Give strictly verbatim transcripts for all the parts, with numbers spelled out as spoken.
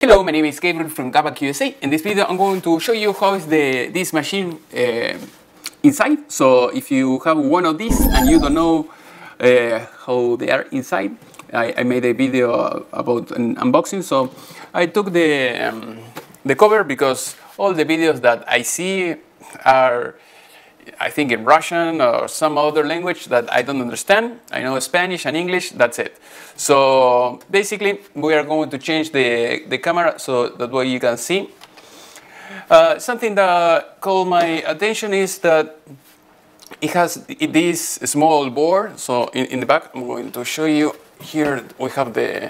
Hello, my name is Gabriel from GavaQSA. In this video I'm going to show you how is the this machine uh, inside. So if you have one of these and you don't know uh, how they are inside, I, I made a video about an unboxing. So I took the, um, the cover because all the videos that I see are, I think, in Russian or some other language that I don't understand. I know Spanish and English, that's it. So basically we are going to change the, the camera so that way you can see. Uh, something that caught my attention is that it has this small board. So in, in the back I'm going to show you. Here we have the,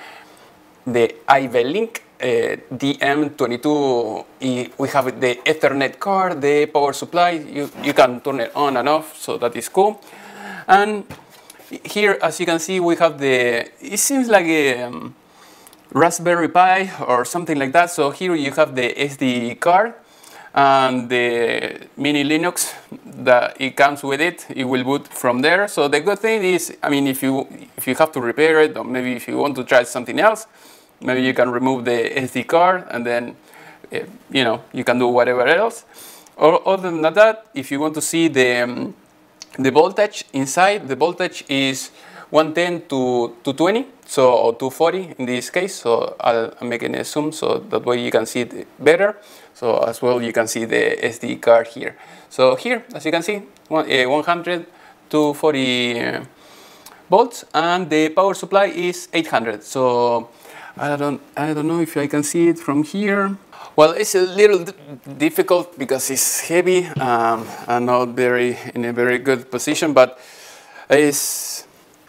the I V Link. Uh, D M twenty-two, we have the Ethernet card, the power supply, you, you can turn it on and off, so that is cool. And here, as you can see, we have the, it seems like a um, Raspberry Pi or something like that. So here you have the S D card and the mini Linux that it comes with it. It will boot from there. So the good thing is, I mean, if you, if you have to repair it, or maybe if you want to try something else, maybe you can remove the S D card and then, uh, you know, you can do whatever else. Or other than that, if you want to see the, um, the voltage inside, the voltage is one ten to two twenty, so, or two forty in this case. So I'll, I'm making a zoom so that way you can see it better. So as well, you can see the S D card here. So here, as you can see, one, uh, one hundred to forty uh, volts, and the power supply is eight hundred. So I don't, I don't know if I can see it from here. Well, it's a little difficult because it's heavy um, and not very in a very good position. But it's,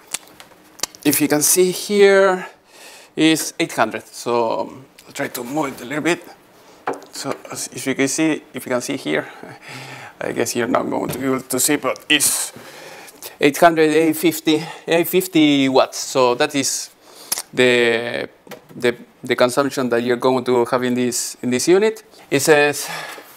if you can see here, is eight hundred. So I'll try to move it a little bit. So as if you can see, if you can see here, I guess you're not going to be able to see, but it's eight hundred, eight fifty, eight fifty watts. So that is the, the, the consumption that you're going to have in this, in this unit. It says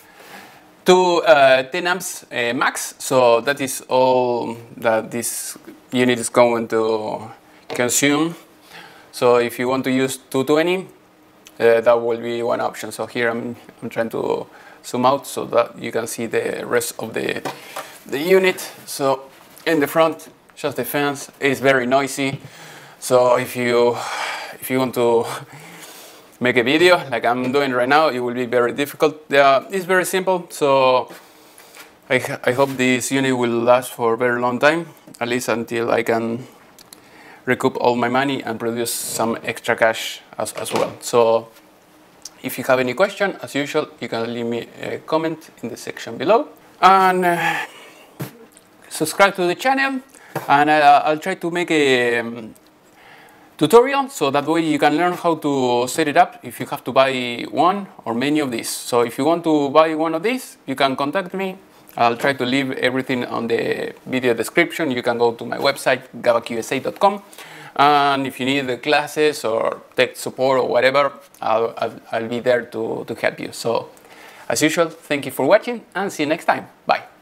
two uh, ten amps uh, max, so that is all that this unit is going to consume. So if you want to use two twenty, uh, that will be one option. So here I'm, I'm trying to zoom out so that you can see the rest of the, the unit. So in the front, just the fans, is very noisy. So if you, if you want to make a video like I'm doing right now, it will be very difficult. Uh, it's very simple, so I, I hope this unit will last for a very long time, at least until I can recoup all my money and produce some extra cash as, as well. So if you have any question, as usual, you can leave me a comment in the section below. And uh, subscribe to the channel, and uh, I'll try to make a um, tutorial so that way you can learn how to set it up if you have to buy one or many of these. So if you want to buy one of these, you can contact me. I'll try to leave everything on the video description. You can go to my website, gava Q S A dot com, and if you need the classes or tech support or whatever, I'll, I'll, I'll be there to, to help you. So as usual, thank you for watching and see you next time. Bye.